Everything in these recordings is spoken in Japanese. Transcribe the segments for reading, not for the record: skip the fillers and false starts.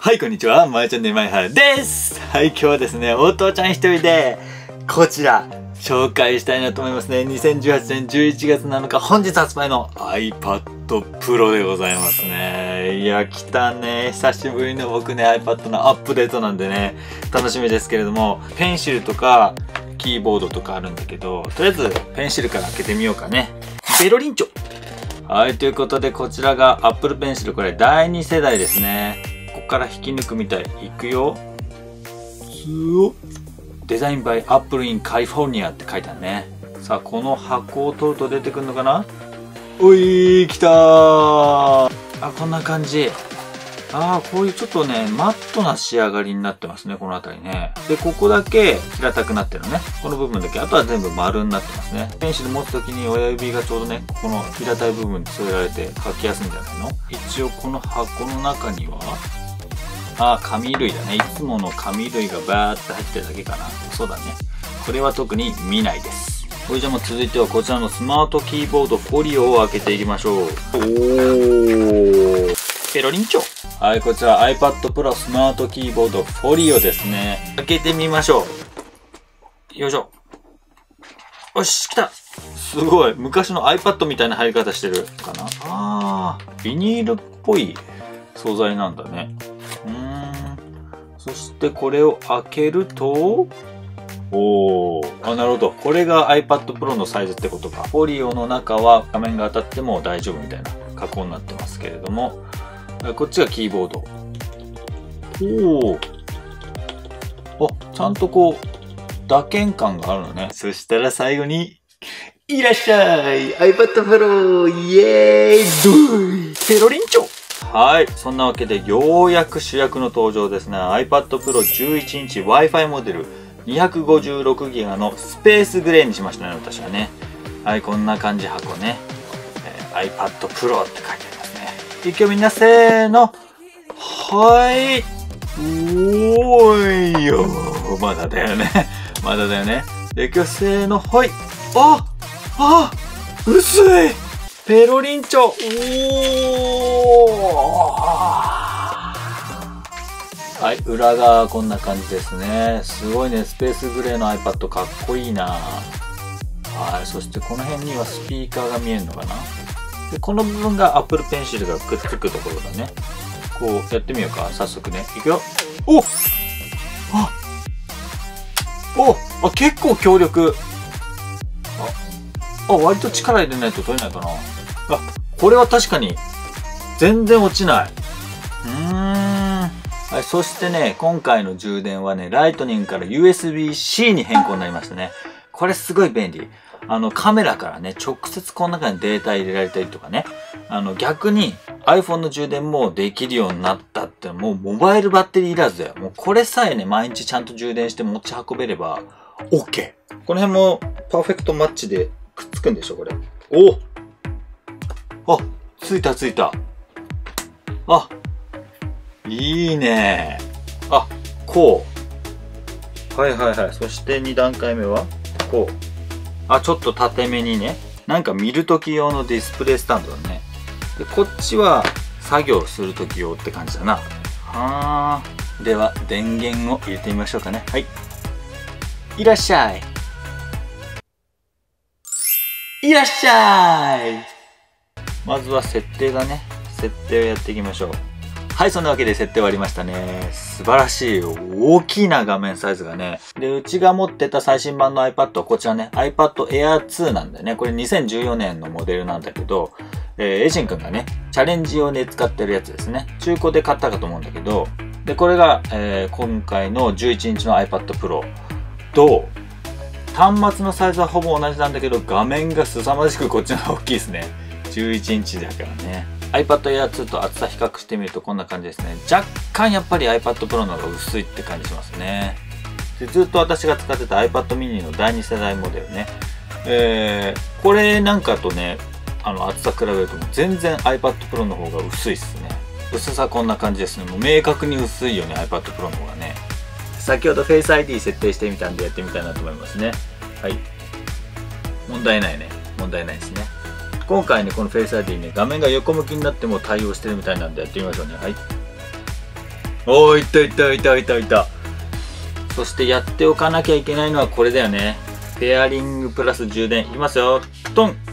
はい、こんにちは。まえちゃんでまいはるです。はい、今日はですね、お父ちゃん一人で、こちら、紹介したいなと思いますね。2018年11月7日、本日発売の iPad Pro でございますね。いや、来たね。久しぶりの僕ね、iPad のアップデートなんでね、楽しみですけれども、ペンシルとか、キーボードとかあるんだけど、とりあえず、ペンシルから開けてみようかね。ベロリンチョ。はい、ということで、こちらが Apple Pencil、これ第2世代ですね。ここから引き抜くみたい。いくよ。デザインバイ Apple in California って書いてあるね。さあ、この箱を取ると出てくるのかな。おい、来たー。あ、こんな感じ。ああ、こういうちょっとね、マットな仕上がりになってますね、この辺りね。で、ここだけ平たくなってるのね。この部分だけ。あとは全部丸になってますね。ペンシル持つときに親指がちょうどね、この平たい部分に添えられて書きやすいんじゃないの？一応この箱の中には、ああ、紙類だね。いつもの紙類がバーって入ってるだけかな。そうだね。これは特に見ないです。これじゃあもう続いてはこちらのスマートキーボードフォリオを開けていきましょう。おー。ペロリンチョ。はい、こちら iPad Pro スマートキーボードフォリオですね。開けてみましょう。よいしょ。よし、来た。すごい。昔の iPad みたいな入り方してるかな。あー、ビニールっぽい素材なんだね。そしてこれを開けると、おー、あ、なるほど。これが iPad Pro のサイズってことか。フォリオの中は画面が当たっても大丈夫みたいな加工になってますけれども、こっちがキーボード。おー。あ、ちゃんとこう、打鍵感があるのね。そしたら最後に、いらっしゃい !iPad Pro! イエーイドゥーペロリンチョ。はい。そんなわけで、ようやく主役の登場ですね。iPad Pro 11インチ Wi-Fi モデル 256GB のスペースグレーにしましたね、私はね。はい、こんな感じ箱ね。iPad Pro って書いてありますね。一挙みんなせーの。はい。おーいよ。まだだよね。まだだよね。で、今日せーの。はい。あ薄いペロリンチョ。おー。はい、裏側こんな感じですね。すごいね、スペースグレーの iPad かっこいいな。はい、そしてこの辺にはスピーカーが見えるのかな。で、この部分が Apple Pencil がくっつくところだね。こうやってみようか、早速ね。いくよ。結構強力。割と力入れないと取れないかな。これは確かに、全然落ちない。はい、そしてね、今回の充電はね、ライトニングから USB-C に変更になりましたね。これすごい便利。カメラからね、直接この中にデータ入れられたりとかね。逆に iPhone の充電もできるようになったって、もうモバイルバッテリーいらずだよ。もうこれさえね、毎日ちゃんと充電して持ち運べれば、OK。この辺もパーフェクトマッチでくっつくんでしょ、これ。ついたついた。いいね。こう。はいはいはい。そして2段階目は、こう。ちょっと縦めにね。なんか見るとき用のディスプレイスタンドだね。で、こっちは作業するとき用って感じだな。では、電源を入れてみましょうかね。はい。いらっしゃい。いらっしゃい。まずは設定だね。設定をやっていきましょう。はい、そんなわけで設定終わりましたね。素晴らしい。大きな画面サイズがね。で、うちが持ってた最新版の iPad、こちらね、iPad Air 2なんだよね。これ2014年のモデルなんだけど、エイジン君がね、チャレンジ用で使ってるやつですね。中古で買ったかと思うんだけど、で、これが、今回の11インチの iPad Pro と、端末のサイズはほぼ同じなんだけど、画面が凄まじくこっちの方が大きいですね。11インチだからね。iPad Air 2と厚さ比較してみるとこんな感じですね。若干やっぱり iPad Pro の方が薄いって感じしますね。で、ずっと私が使ってた iPad mini の第2世代モデルね。これなんかとね、厚さ比べると全然 iPad Pro の方が薄いっすね。薄さこんな感じですね。もう明確に薄いよね、iPad Pro の方がね。先ほど Face ID 設定してみたんでやってみたいなと思いますね。はい。問題ないね。問題ないですね。今回ね、この Face ID ね、画面が横向きになっても対応してるみたいなんでやってみましょうね。はい。 おー、いったいったいったいったいった。そしてやっておかなきゃいけないのはこれだよね。ペアリングプラス充電。いきますよ。トン。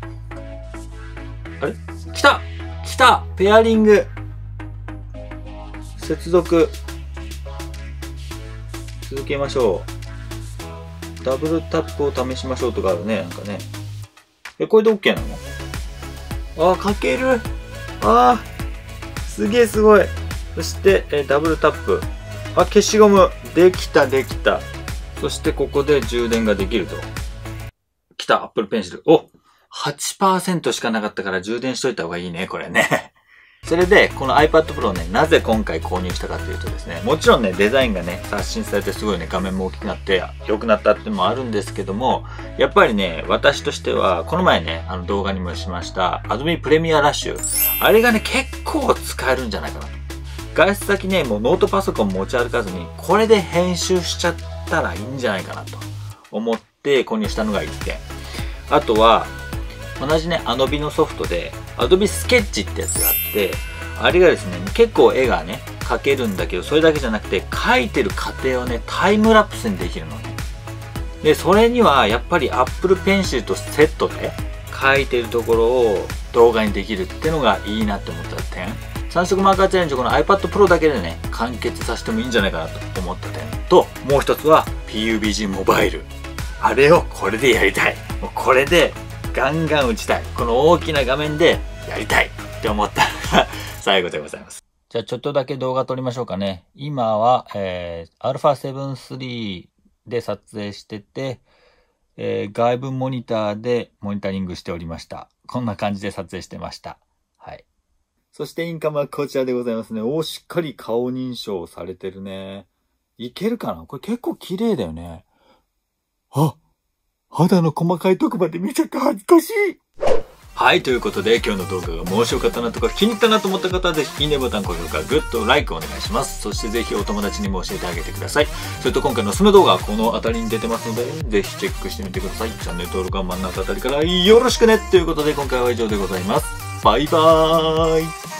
あれ来た来たペアリング。接続。続けましょう。ダブルタップを試しましょうとかあるね。なんかね。これで OK なの？あー、かける。あー、すげえすごい。そして、ダブルタップ。あ、消しゴム。できた、できた。そしてここで充電ができると。来た、Apple Pencil。お !8% しかなかったから充電しといた方がいいね、これね。それで、この iPad Pro ね、なぜ今回購入したかというとですね、もちろんね、デザインがね、刷新されてすごいね、画面も大きくなって、良くなったっていうのもあるんですけども、やっぱりね、私としては、この前ね、動画にもしました、Adobe Premiere Rush。あれがね、結構使えるんじゃないかなと。外出先ね、もうノートパソコン持ち歩かずに、これで編集しちゃったらいいんじゃないかなと思って購入したのが1点。あとは、同じね、Adobe のソフトで、Adobe Sketch ってやつがあって、あれがですね、結構絵がね、描けるんだけど、それだけじゃなくて、描いてる過程をね、タイムラプスにできるのね。で、それには、やっぱり Apple Pencil とセットで、描いてるところを動画にできるってのがいいなって思った点。3色マーカーチャレンジをこの iPad Pro だけでね、完結させてもいいんじゃないかなと思った点と、もう一つは PUBG モバイル。あれをこれでやりたい。もうこれでガンガン打ちたい。この大きな画面でやりたいって思ったのが最後でございます。じゃあちょっとだけ動画撮りましょうかね。今は、α7 III で撮影してて、外部モニターでモニタリングしておりました。こんな感じで撮影してました。はい。そしてインカムはこちらでございますね。おー、しっかり顔認証されてるね。いけるかな？これ結構綺麗だよね。あ、肌の細かいとこまで見ちゃって恥ずかしい。はい、ということで今日の動画が面白かったなとか気に入ったなと思った方はぜひいいねボタン、高評価、グッド、ライクお願いします。そしてぜひお友達にも教えてあげてください。それと今回のおすすめ動画はこの辺りに出てますので、ぜひチェックしてみてください。チャンネル登録は真ん中あたりからよろしくねということで今回は以上でございます。バイバーイ。